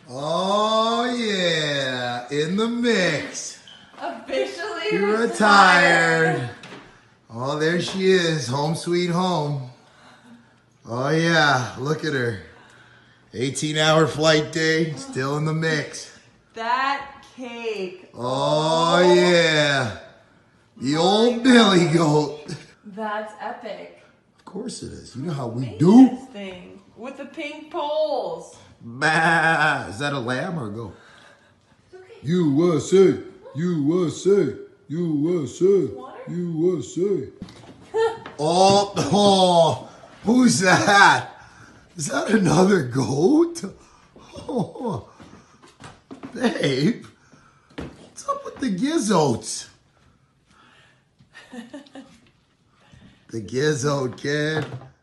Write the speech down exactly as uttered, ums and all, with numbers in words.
Oh, yeah. In the mix. Officially You're retired. retired. Oh, there she is. Home sweet home. Oh, yeah. Look at her. eighteen hour flight day. Still in the mix. That cake. Oh, yeah. The old Billy goat. That's epic. Of course it is. You know how we Made do. this thing with the pink poles. Bah. Is that a lamb or a goat? Okay. U S A. U S A. U S A. Water? U S A. Oh, oh, who's that? Is that another goat? Oh, babe, what's up with the gizzos? The gizzo kid.